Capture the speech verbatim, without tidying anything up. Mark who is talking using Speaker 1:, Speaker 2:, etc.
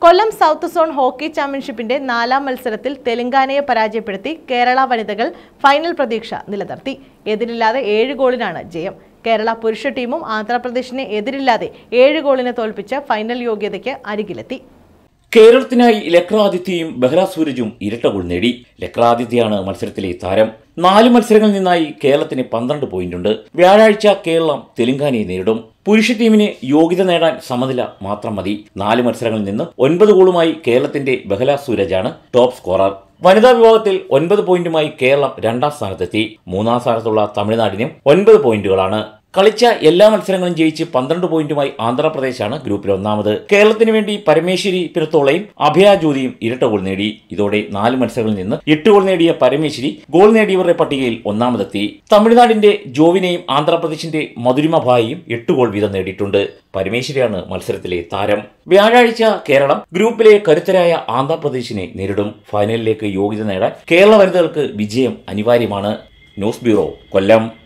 Speaker 1: കൊല്ലം south zone hockey ചാമ്പ്യൻഷിപ്പിന്റെ നാലാം മത്സരത്തിൽ തെലങ്കാനയെ പരാജയപ്പെടുത്തി കേരള വനിതകൾ ഫൈനൽ പ്രതീക്ഷ നിലനിർത്തി. എതിരില്ലാതെ ഏഴ് ഗോളിനാണ് ജയം. കേരള പുരുഷ ടീമും ആന്ധ്രാപ്രദേശിനെ എതിരില്ലാതെ ഏഴ് ഗോളിന് തോൽപ്പിച്ച് ഫൈനൽ യോഗ്യതയ്ക്ക് അരികിലെത്തി.
Speaker 2: കേരളത്തിനായി ലക്രാദിത്യയും ബെഹ്റ സൂരജും ഇരട്ട ഗോൾ നേടി. ലക്രാദിത്യയാണ് മത്സരത്തിലെ താരം. നാല് മത്സരങ്ങളിൽ നിന്നായി കേരളത്തിന് പന്ത്രണ്ട് പോയിന്റുണ്ട്. വ്യാഴാഴ്ച കേരളം തെലങ്കാനയെ നേരിടും. പുരുഷ ടീമിന് യോഗ്യത നേടാൻ സമനില മാത്രം മതി. നാല് മത്സരങ്ങളിൽ നിന്ന് ഒൻപത് ഗോളുമായി കേരളത്തിന്റെ ബെഹ്റ സൂരജാണ് ടോപ്പ് സ്കോറർ. വനിതാ വിഭാഗത്തിൽ ഒൻപത് പോയിന്റുമായി കേരളം രണ്ടാം സ്ഥാനത്തെത്തി. മൂന്നാം സ്ഥാനത്തുള്ള തമിഴ്നാടിനും ഒൻപത് പോയിന്റുകളാണ്. കളിച്ച എല്ലാ മത്സരങ്ങളും ജയിച്ച് പന്ത്രണ്ട് പോയിന്റുമായി ആന്ധ്രാപ്രദേശാണ് ഗ്രൂപ്പിൽ ഒന്നാമത്. കേരളത്തിന് വേണ്ടി പരമേശ്വരി പിറത്തോളയും അഭയാജ്യോതിയും ഇരട്ട ഗോൾ നേടി. ഇതോടെ നാല് മത്സരങ്ങളിൽ നിന്ന് എട്ട് ഗോൾ നേടിയ പരമേശ്വരി ഗോൾ നേടിയവരുടെ പട്ടികയിൽ ഒന്നാമതെത്തി. തമിഴ്നാടിന്റെ ജോവിനെയും ആന്ധ്രാപ്രദേശിന്റെ മധുരിമ ഭായിയും എട്ട് ഗോൾ വീതം നേടിയിട്ടുണ്ട്. പരമേശ്വരിയാണ് മത്സരത്തിലെ താരം. വ്യാഴാഴ്ച കേരളം ഗ്രൂപ്പിലെ കരുത്തരായ ആന്ധ്രാപ്രദേശിനെ നേരിടും. ഫൈനലിലേക്ക് യോഗ്യത നേടാൻ കേരള വനിതകൾക്ക് വിജയം അനിവാര്യമാണ്. ന്യൂസ് ബ്യൂറോ, കൊല്ലം.